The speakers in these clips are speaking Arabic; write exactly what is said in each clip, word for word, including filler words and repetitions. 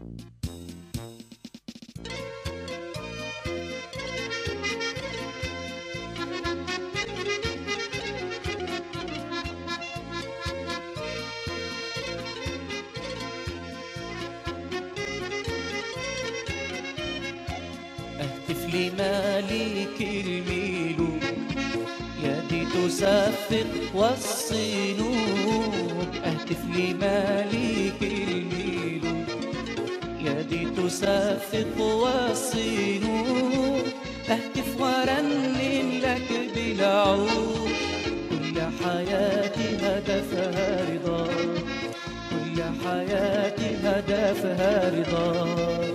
أهتف لمالك الملوك، يدي تصفق والصنوب. أهتف لمالك الملوك، يدي تصفق والصنوب. أهتف ورنم لك بالعود، كل حياتي هدفها رضاك، كل حياتي هدفها رضاك.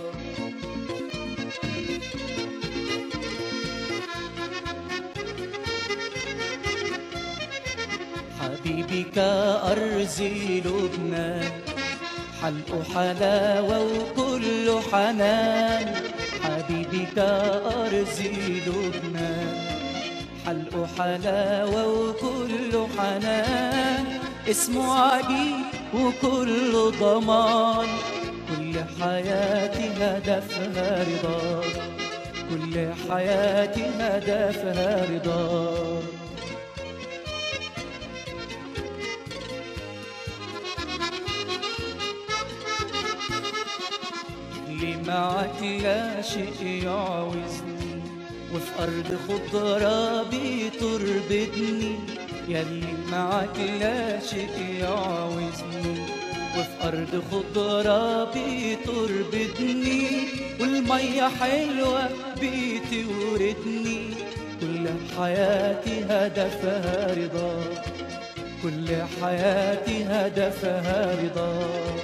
حبيبي كأرزي لبنان، حلق حلاوة وكل حنان. حبيبي كأرزي لبنان، حلق حلاوة وكل حنان. اسمه عجيب وكل ضمان، كل حياتي هدفها رضاك، كل حياتي هدفها رضاك. اللي معك لا شيء يعوزني، وفي أرض خضرا بتربدني. ياللي معك لا شيء يعوزني، وفي أرض خضرا بتربدني. والمية حلوة بتوردني، كل حياتي هدفها رضاك، كل حياتي هدفها رضاك.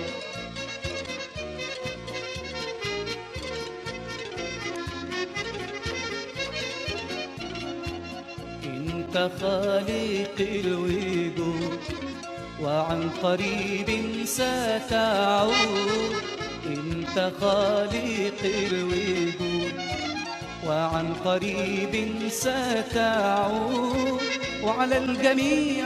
أنت خالق الوجود، وعن قريب ستعود. أنت خالق الوجود، وعن قريب ستعود. وعلى الجميع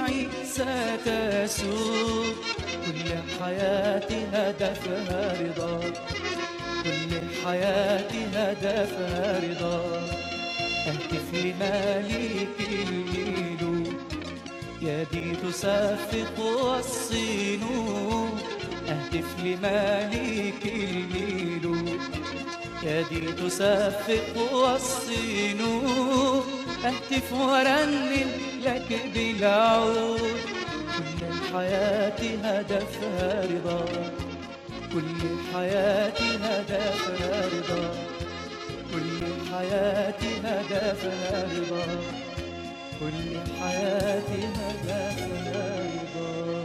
ستسود، كل حياتي هدفها رضاك، كل حياتي هدفها رضاك. أهتف لمالك الملوك، يدي تصفق والصنوب. أهتف لمالك الملوك، يدي تصفق والصنوب. أهتف ورنم لك بالعود، كل الحياة هدفها رضاك، كل حياتي هدفها رضاك، كل حياتي هدفها رضاك، كل حياتي هدفها رضاك.